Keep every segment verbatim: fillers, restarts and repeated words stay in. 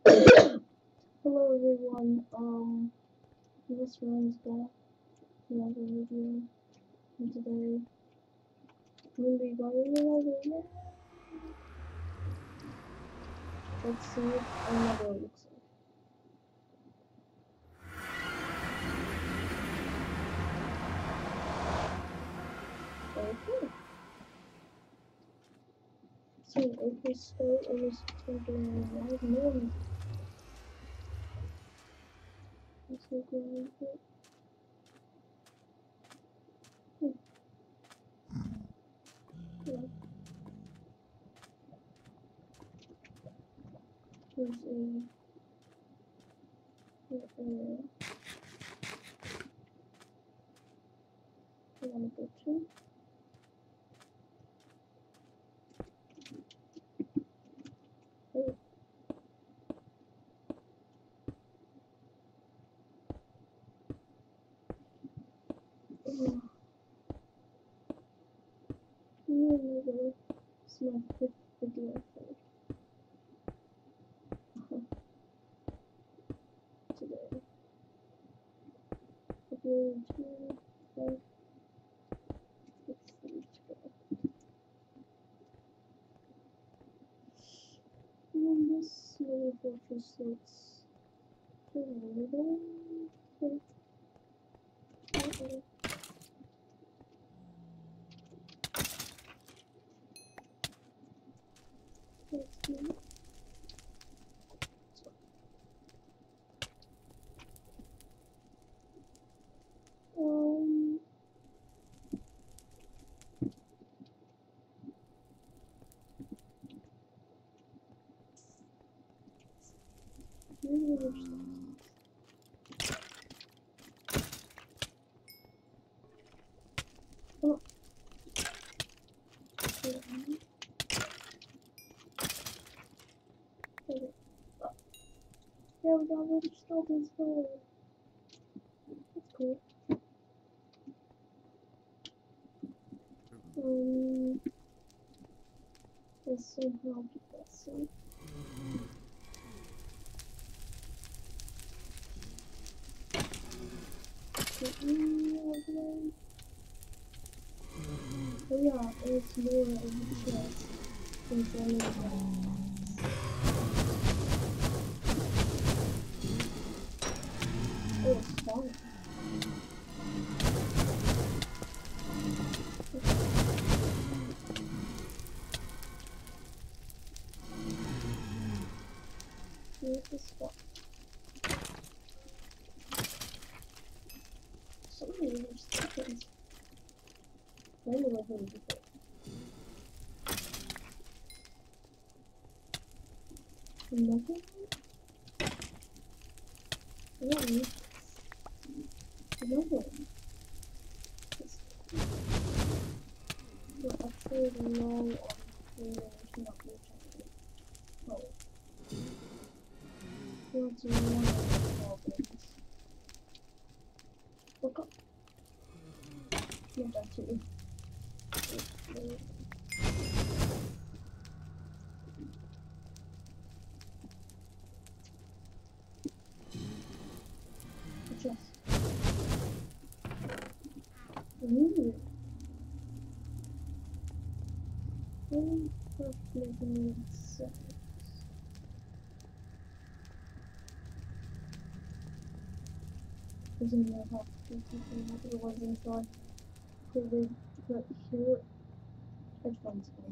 Hello everyone, um, this runs back another video, and today we'll be going over here. Let's see what another looks like. Okay. So if we start, I was thinking live morning. Let's look around here. Hmm. Yeah. There's a area I want to go to. Oh. Oh. Another. It's my fifth video, I think. Today. February two, five, six, seven, twelve. And this little fortress looks pretty little. Okay. Okay. Let's see. Um, here's other stuff. Oh. Okay. Okay. Oh. Yeah, we got other stuff as well. That's cool. Um, let's somehow get that some. Oh yeah, it's more of a chest than anything. Oh, it's fun. Here's the spot. Some of these are stickers. I don't know who to put. Nothing? I don't need this. Another one. This We're actually low on food and not much. Oh. What's one of the problems? Look up. Not that too. Chest. Ooh. I'm just making sense. There's another half of the the ones inside. Put it right here. Which one's good?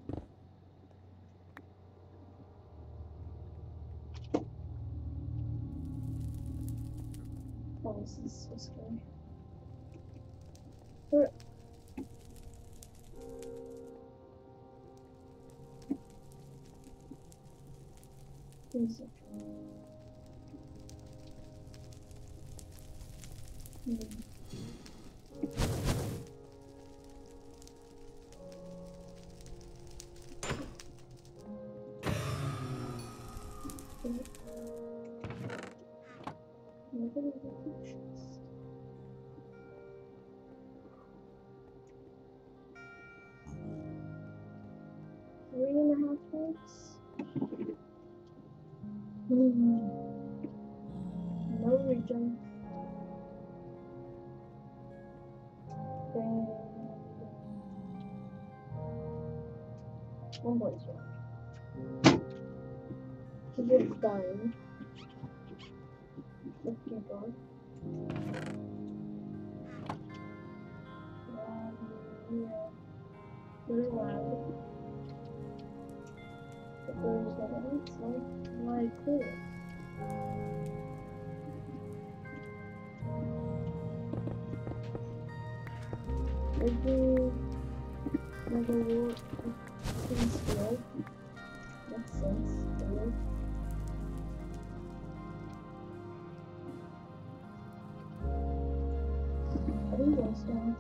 Oh, this is so scary. Alright. Here's it. Hmm. Another little chest. Three and a half minutes. Hmm. No region. Then one voice round. He gets dying. Let's keep on. Um, yeah. Very loud. But there's no answer. Why cool? Maybe never will things feel. Makes sense. Really. I think that's done.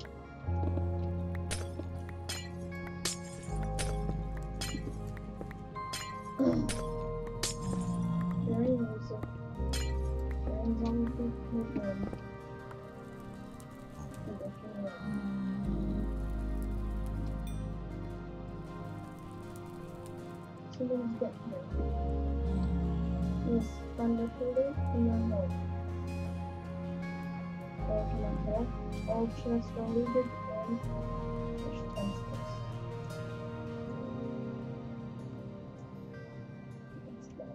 Very music. Very zombie movement. Someone's get here. Is thunderfully in your mouth. There's my head. All chest deleted and push tensors. It's done.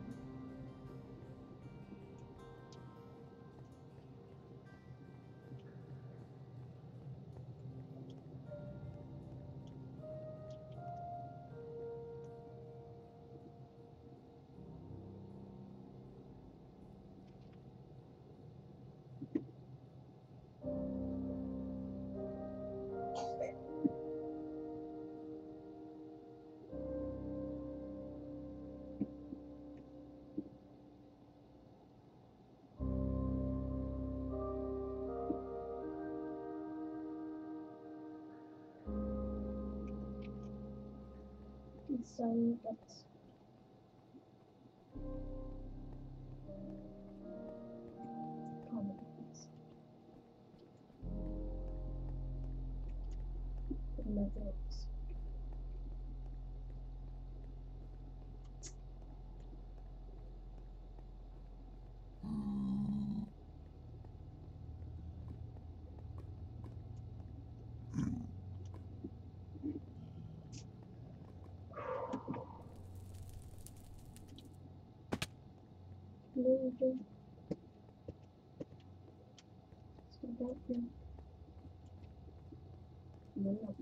So that's comments. The methods. Moving. So that yeah. No, no.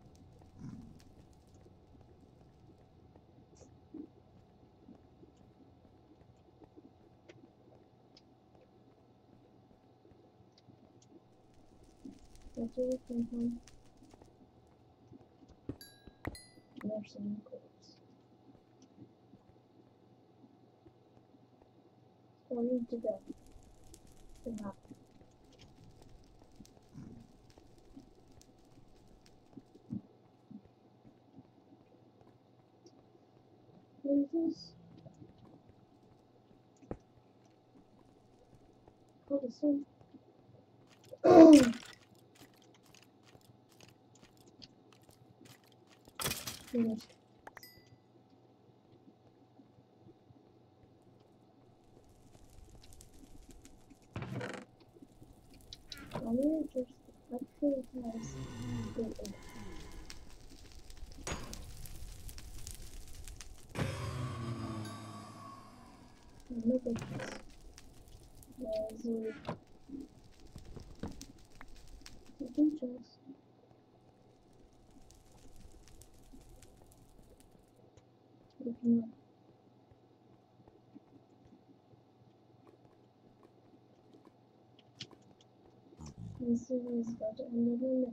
That's where we come from. Nursing codes. Starting to go. To happen. What is this? Oh, the sun. Finished. I'm gonna just actually has good. Look at this. There's a second chest. Looking up. This is about to end in a minute.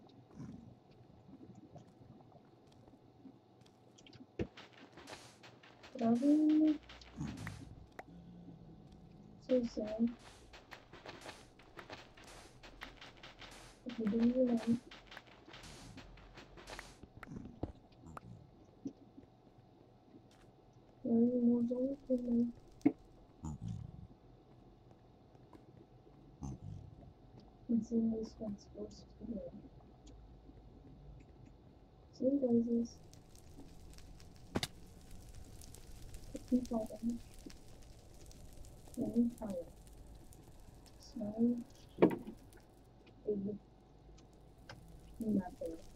Probably so sad. If you didn't know. Learning more zones than them. And seeing this one's supposed to be. Same guys. Keep following. Let me try it. So, a method.